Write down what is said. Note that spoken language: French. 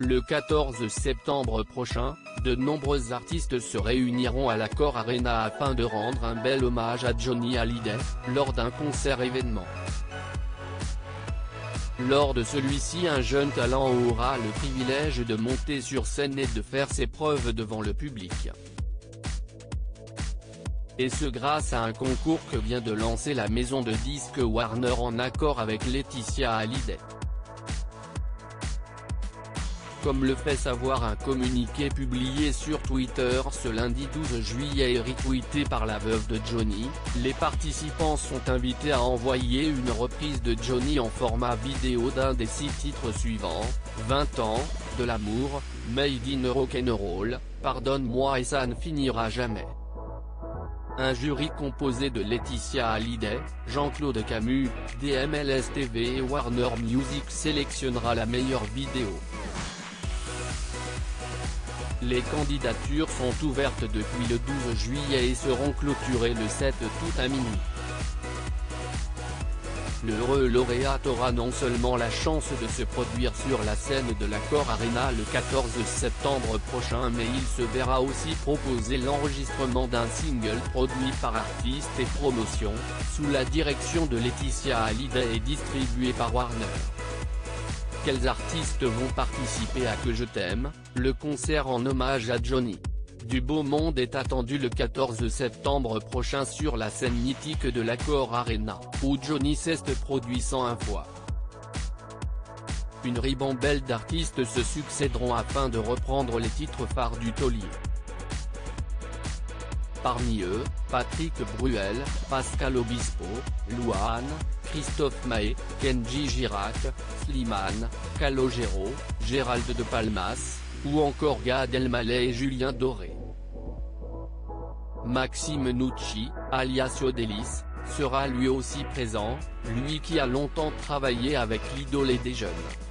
Le 14 septembre prochain, de nombreux artistes se réuniront à l'Accor Arena afin de rendre un bel hommage à Johnny Hallyday, lors d'un concert événement. Lors de celui-ci, un jeune talent aura le privilège de monter sur scène et de faire ses preuves devant le public. Et ce grâce à un concours que vient de lancer la maison de disques Warner en accord avec Laetitia Hallyday. Comme le fait savoir un communiqué publié sur Twitter ce lundi 12 juillet et retweeté par la veuve de Johnny, les participants sont invités à envoyer une reprise de Johnny en format vidéo d'un des 6 titres suivants, 20 ans, de l'amour, Made in Rock'n'Roll, Pardonne-moi et ça ne finira jamais. Un jury composé de Laetitia Hallyday, Jean-Claude Camus, DMLS TV et Warner Music sélectionnera la meilleure vidéo. Les candidatures sont ouvertes depuis le 12 juillet et seront clôturées le 7 août à minuit. L'heureux lauréat aura non seulement la chance de se produire sur la scène de l'Accor Arena le 14 septembre prochain, mais il se verra aussi proposer l'enregistrement d'un single produit par Artistes et Promotion, sous la direction de Laetitia Hallyday et distribué par Warner. Quels artistes vont participer à Que je t'aime, le concert en hommage à Johnny? Du beau monde est attendu le 14 septembre prochain sur la scène mythique de l'Accor Arena, où Johnny s'est produit 101 fois. Une ribambelle d'artistes se succéderont afin de reprendre les titres phares du taulier. Parmi eux, Patrick Bruel, Pascal Obispo, Louane, Christophe Maé, Kenji Girac, Slimane, Calogero, Gérald de Palmas, ou encore Gad Elmaleh et Julien Doré. Maxime Nucci, alias Yodelis, sera lui aussi présent, lui qui a longtemps travaillé avec l'idole des jeunes.